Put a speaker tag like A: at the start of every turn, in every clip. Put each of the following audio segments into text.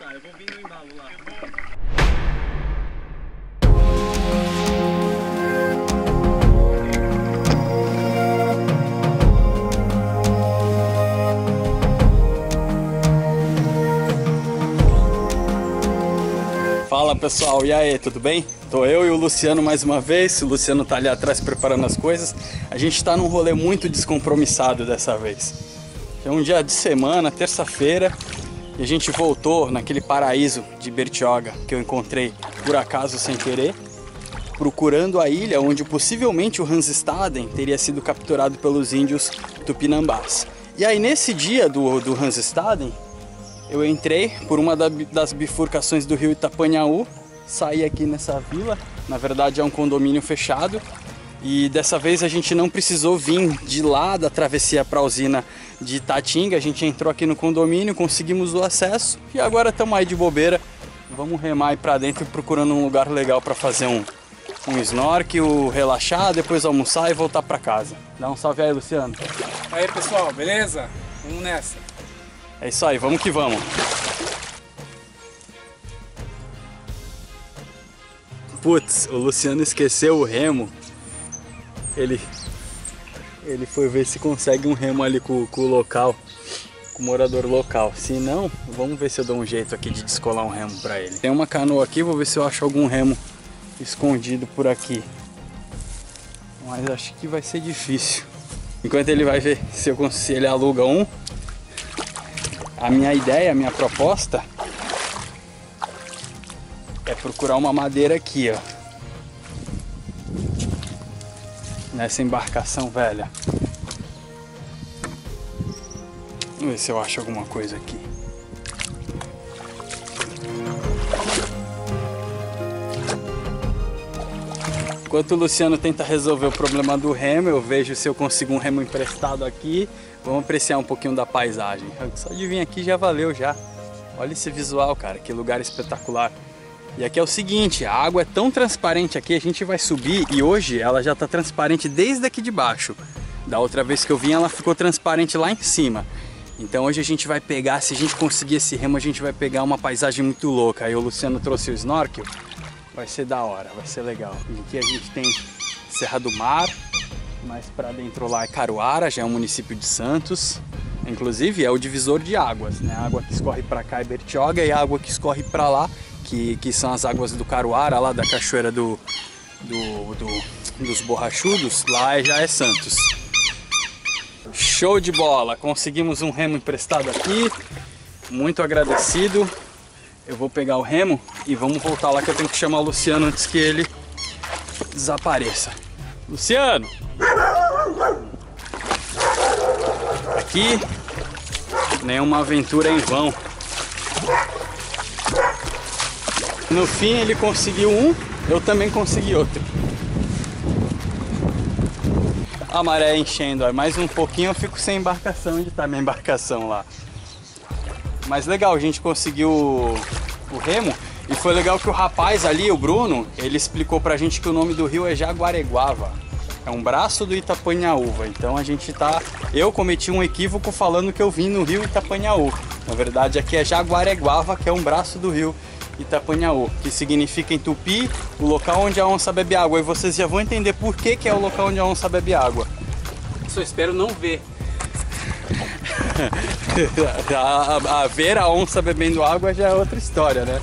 A: lá, eu vou vir no embalo lá.
B: Fala pessoal, e aí, tudo bem? Tô eu e o Luciano mais uma vez, o Luciano tá ali atrás preparando as coisas. A gente tá num rolê muito descompromissado dessa vez. É um dia de semana, terça-feira, e a gente voltou naquele paraíso de Bertioga que eu encontrei por acaso sem querer, procurando a ilha onde possivelmente o Hansestaden teria sido capturado pelos índios Tupinambás. E aí nesse dia do Hansestaden, eu entrei por uma das bifurcações do rio Itapanhaú, saí aqui nessa vila, na verdade é um condomínio fechado, e dessa vez a gente não precisou vir de lá da travessia para a usina de Itatinga, a gente entrou aqui no condomínio, conseguimos o acesso e agora estamos aí de bobeira, vamos remar aí para dentro procurando um lugar legal para fazer um snorkel, relaxar, depois almoçar e voltar para casa. Dá um salve aí, Luciano.
C: Aí pessoal, beleza? Vamos nessa.
B: É isso aí, vamos que vamos. Putz, o Luciano esqueceu o remo. Ele foi ver se consegue um remo ali com o local, com o morador local. Se não, vamos ver se eu dou um jeito aqui de descolar um remo pra ele. Tem uma canoa aqui, vou ver se eu acho algum remo escondido por aqui. Mas acho que vai ser difícil. Enquanto ele vai ver se ele aluga um. A minha ideia, a minha proposta é procurar uma madeira aqui, ó. Nessa embarcação velha. Vamos ver se eu acho alguma coisa aqui. Enquanto o Luciano tenta resolver o problema do remo, eu vejo se eu consigo um remo emprestado aqui. Vamos apreciar um pouquinho da paisagem. Só de vir aqui já valeu já. Olha esse visual, cara, que lugar espetacular. E aqui é o seguinte, a água é tão transparente aqui, a gente vai subir e hoje ela já está transparente desde aqui de baixo. Da outra vez que eu vim ela ficou transparente lá em cima. Então hoje a gente vai pegar, se a gente conseguir esse remo, a gente vai pegar uma paisagem muito louca. Aí o Luciano trouxe o snorkel. Vai ser da hora, vai ser legal. E aqui a gente tem Serra do Mar, mais para dentro lá é Caruara, já é um município de Santos. Inclusive é o divisor de águas, né? A água que escorre para cá é Bertioga e a água que escorre para lá, que são as águas do Caruara, lá da cachoeira dos Borrachudos, lá já é Santos. Show de bola! Conseguimos um remo emprestado aqui, muito agradecido. Eu vou pegar o remo e vamos voltar lá que eu tenho que chamar o Luciano antes que ele desapareça. Luciano! Aqui, nenhuma aventura em vão. No fim ele conseguiu um, eu também consegui outro. A maré enchendo, ó. Mais um pouquinho eu fico sem embarcação. Onde tá minha embarcação lá? Mas legal, a gente conseguiu o remo. E foi legal que o rapaz ali, o Bruno, ele explicou pra gente que o nome do rio é Jaguareguava. É um braço do Itapanhaúva. Então a gente tá... Eu cometi um equívoco falando que eu vim no rio Itapanhaú. Na verdade aqui é Jaguareguava, que é um braço do rio Itapanhaú, que significa em tupi, o local onde a onça bebe água. E vocês já vão entender por que é o local onde a onça bebe água. Só espero não ver. a ver a onça bebendo água já é outra história, né?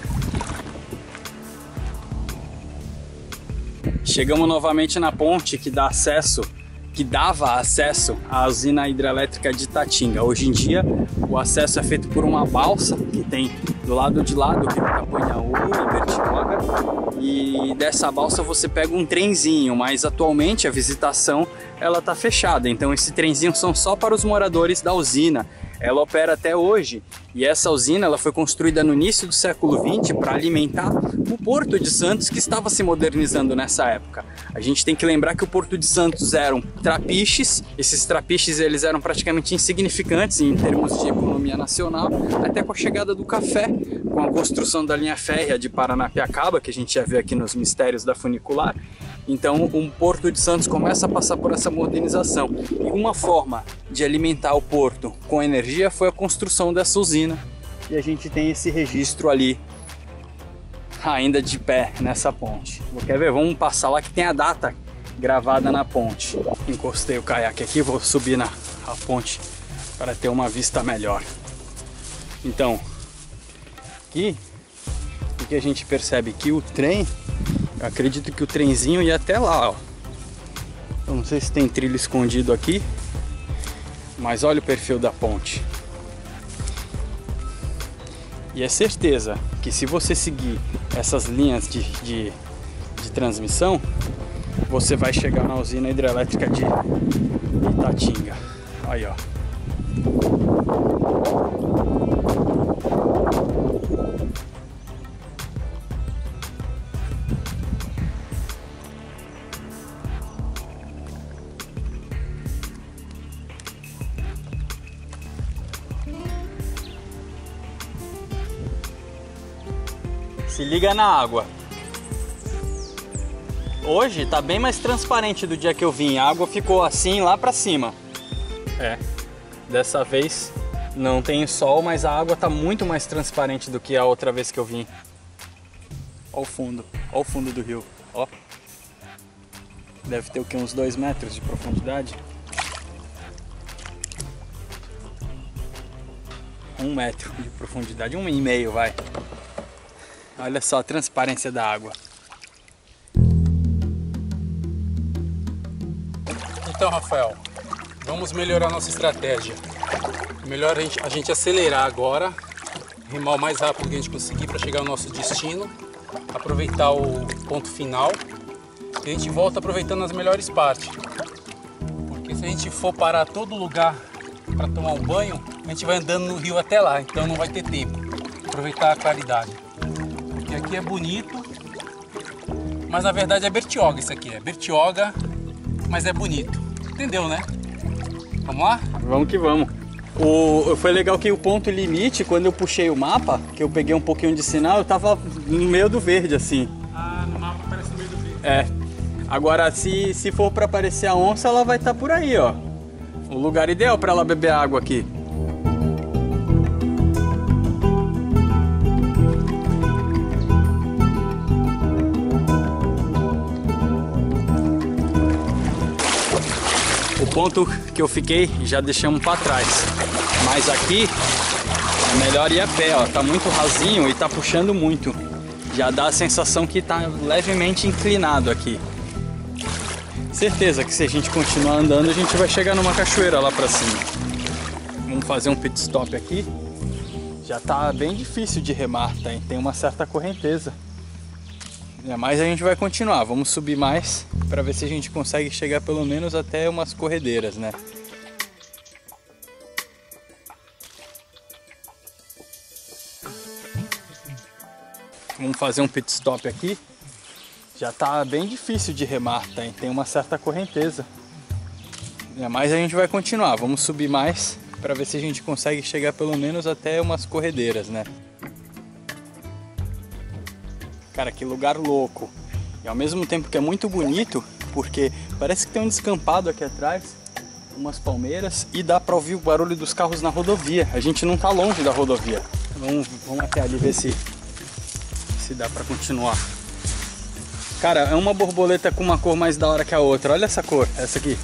B: Chegamos novamente na ponte que dava acesso à usina hidrelétrica de Itatinga. Hoje em dia o acesso é feito por uma balsa que tem do lado de lá do rio Itapanhaú, em Bertioga, e dessa balsa você pega um trenzinho, mas atualmente a visitação ela está fechada, então esse trenzinho são só para os moradores da usina. Ela opera até hoje e essa usina ela foi construída no início do século XX para alimentar o Porto de Santos, que estava se modernizando nessa época. A gente tem que lembrar que o Porto de Santos eram trapiches, esses trapiches eles eram praticamente insignificantes em termos de economia nacional, até com a chegada do café, com a construção da linha férrea de Paranapiacaba, que a gente já viu aqui nos Mistérios da Funicular. Então o Porto de Santos começa a passar por essa modernização. E uma forma de alimentar o porto com energia foi a construção dessa usina e a gente tem esse registro ali ainda de pé nessa ponte. Quer ver? Vamos passar lá que tem a data gravada na ponte. Encostei o caiaque aqui, vou subir na ponte para ter uma vista melhor. Então, aqui o que a gente percebe que o trem, eu acredito que o trenzinho ia até lá, ó. Eu não sei se tem trilho escondido aqui, mas olha o perfil da ponte. E é certeza que se você seguir essas linhas de transmissão, você vai chegar na usina hidrelétrica de Itatinga. Aí, ó. Se liga na água. Hoje tá bem mais transparente do dia que eu vim. A água ficou assim lá pra cima. É. Dessa vez não tem sol, mas a água tá muito mais transparente do que a outra vez que eu vim. Ó o fundo. Ó o fundo do rio. Ó. Deve ter o que? Uns 2 metros de profundidade. 1 metro de profundidade. 1,5 vai. Olha só a transparência da água.
C: Então, Rafael, vamos melhorar nossa estratégia. Melhor a gente acelerar agora, remar o mais rápido que a gente conseguir para chegar ao nosso destino, aproveitar o ponto final e a gente volta aproveitando as melhores partes. Porque se a gente for parar todo lugar para tomar um banho, a gente vai andando no rio até lá, então não vai ter tempo. Aproveitar a claridade. Porque aqui é bonito, mas na verdade é Bertioga isso aqui. É Bertioga, mas é bonito. Entendeu, né? Vamos lá?
B: Vamos que vamos. Foi legal que o ponto limite, quando eu puxei o mapa, que eu peguei um pouquinho de sinal, eu tava no meio do verde, assim.
C: Ah, no mapa parece no meio do verde.
B: É. Agora, se for para aparecer a onça, ela vai estar por aí, ó. O lugar ideal para ela beber água aqui. O ponto que eu fiquei já deixamos para trás, mas aqui é melhor ir a pé, ó. Tá muito rasinho e tá puxando muito. Já dá a sensação que tá levemente inclinado aqui. Certeza que se a gente continuar andando, a gente vai chegar numa cachoeira lá para cima. Vamos fazer um pit stop aqui. Já tá bem difícil de remar, tá? Tem uma certa correnteza. Mas a gente vai continuar, vamos subir mais para ver se a gente consegue chegar pelo menos até umas corredeiras, né? Vamos fazer um pit stop aqui. Já tá bem difícil de remar, tá? Tem uma certa correnteza. Mas a gente vai continuar, vamos subir mais para ver se a gente consegue chegar pelo menos até umas corredeiras, né? Cara, que lugar louco. E ao mesmo tempo que é muito bonito, porque parece que tem um descampado aqui atrás, umas palmeiras, e dá pra ouvir o barulho dos carros na rodovia. A gente não tá longe da rodovia. Vamos até ali ver se dá pra continuar. Cara, é uma borboleta com uma cor mais da hora que a outra. Olha essa cor, essa aqui.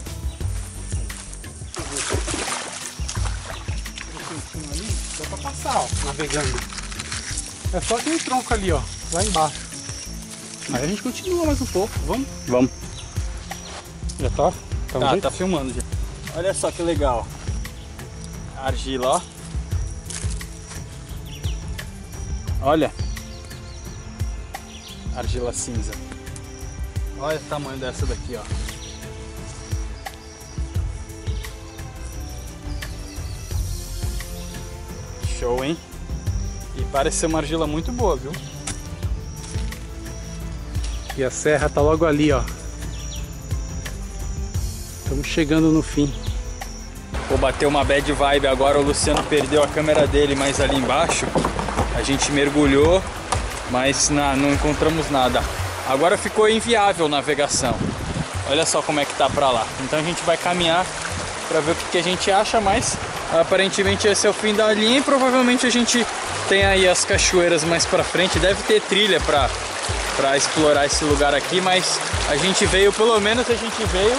C: Ali, dá pra passar, ó, navegando. É só aquele tronco ali, ó, lá embaixo. Aí a gente continua mais um pouco, vamos?
B: Vamos.
C: Já tá?
B: Tá filmando já. Olha só que legal. Argila, ó. Olha. Argila cinza. Olha o tamanho dessa daqui, ó. Show, hein? E parece ser uma argila muito boa, viu?
C: E a serra tá logo ali, ó. Estamos chegando no fim.
B: Vou bater uma bad vibe agora. O Luciano perdeu a câmera dele, mas ali embaixo a gente mergulhou, mas não encontramos nada. Agora ficou inviável a navegação. Olha só como é que tá pra lá. Então a gente vai caminhar para ver o que a gente acha, mas Aparentemente esse é o fim da linha e provavelmente a gente tem aí as cachoeiras mais pra frente. Deve ter trilha pra explorar esse lugar aqui, mas a gente veio, pelo menos a gente veio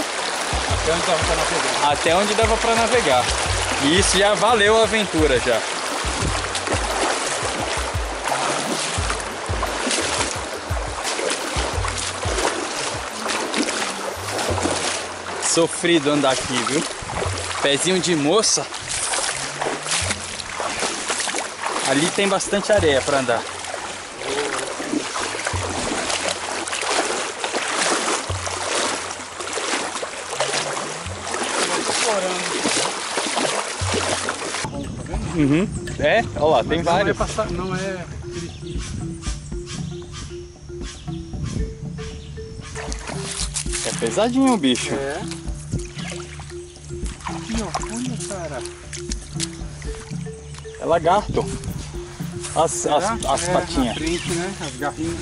B: até onde dava pra navegar. E isso já valeu a aventura já. Sofrido andar aqui, viu? Pezinho de moça. Ali tem bastante areia para andar. Uhum. É, olha lá, tem vários.
C: Não é.
B: É pesadinho o bicho.
C: É. Aqui, ó, olha, cara.
B: É lagarto. As patinhas.
C: Na frente, né? As garrinhas.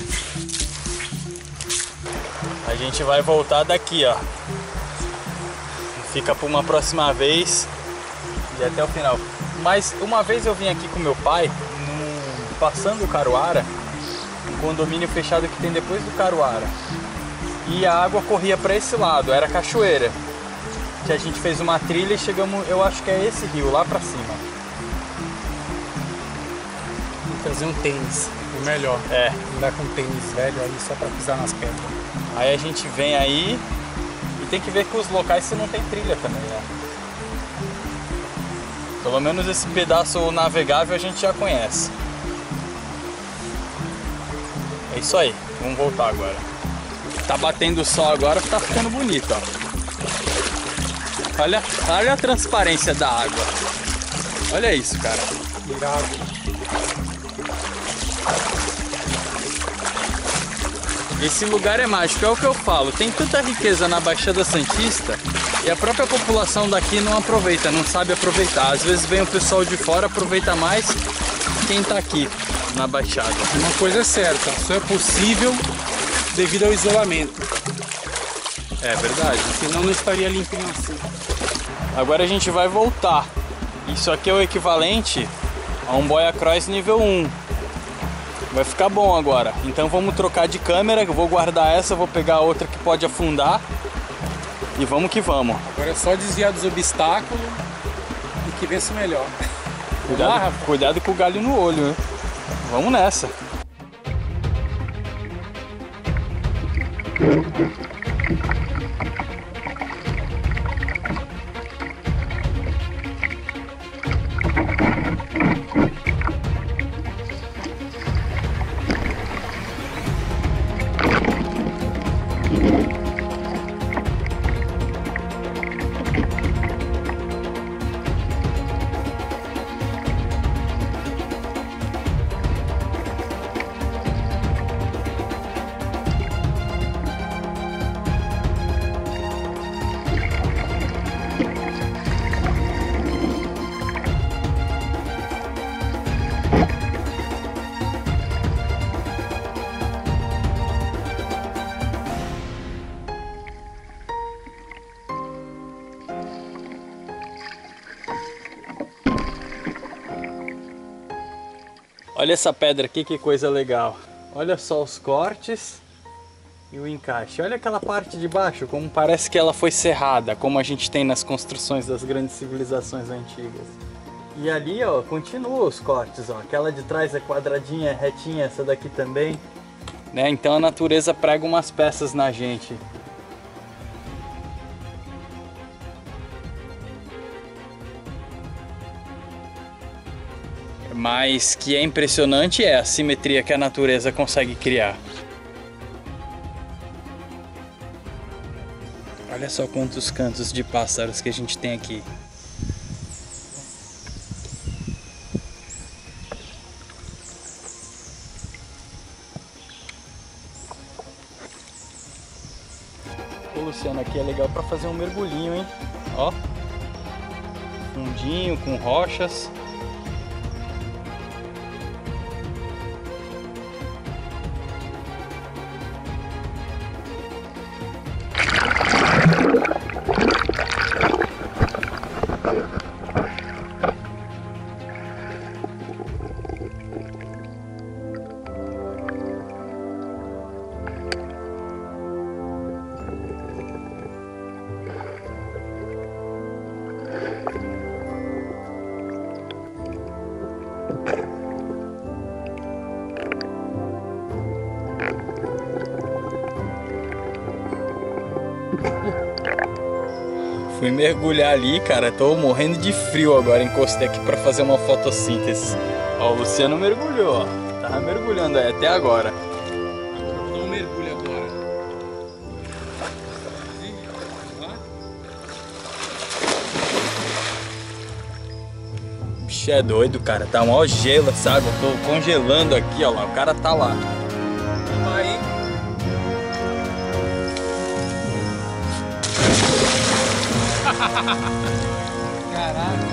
B: A gente vai voltar daqui, ó. Fica para uma próxima vez e até o final. Mas uma vez eu vim aqui com meu pai, passando o Caruara, um condomínio fechado que tem depois do Caruara. E a água corria para esse lado, era cachoeira. Que a gente fez uma trilha e chegamos, eu acho que é esse rio, lá para cima.
C: Vou trazer um tênis, o melhor.
B: É.
C: Andar com tênis velho aí só para pisar nas pedras.
B: Aí a gente vem aí e tem que ver com os locais se não tem trilha também, né? Pelo menos esse pedaço navegável a gente já conhece. É isso aí, vamos voltar agora. Tá batendo o sol agora, tá ficando bonito, ó. Olha a transparência da água. Olha isso, cara.
C: Irado.
B: Esse lugar é mágico, é o que eu falo. Tem tanta riqueza na Baixada Santista e a própria população daqui não aproveita, não sabe aproveitar. Às vezes vem o pessoal de fora, aproveita mais quem tá aqui na Baixada.
C: Uma coisa é certa, só é possível devido ao isolamento.
B: É verdade.
C: Senão não estaria limpinho assim.
B: Agora a gente vai voltar. Isso aqui é o equivalente a um Boia Cross nível 1. Vai ficar bom agora. Então vamos trocar de câmera. Eu vou guardar essa, vou pegar outra que pode afundar. E vamos que vamos.
C: Agora é só desviar dos obstáculos e que vença o melhor.
B: Cuidado com o galho no olho, né? Vamos nessa. Olha essa pedra aqui, que coisa legal. Olha só os cortes e o encaixe. Olha aquela parte de baixo, como parece que ela foi serrada, como a gente tem nas construções das grandes civilizações antigas. E ali, ó, continua os cortes, ó. Aquela de trás é quadradinha, é retinha, essa daqui também. Né? Então a natureza prega umas peças na gente. Mas que é impressionante é a simetria que a natureza consegue criar. Olha só quantos cantos de pássaros que a gente tem aqui. Ô, Luciano, aqui é legal para fazer um mergulhinho, hein? Ó, fundinho com rochas. Fui mergulhar ali, cara, tô morrendo de frio agora, encostei aqui pra fazer uma fotossíntese. Ó, o Luciano mergulhou, ó. Tava mergulhando aí até agora.
C: Dá um mergulho agora.
B: O bicho é doido, cara, tá mó gelo essa água, tô congelando aqui, ó lá, o cara tá lá.
C: Vamos aí. Caraca.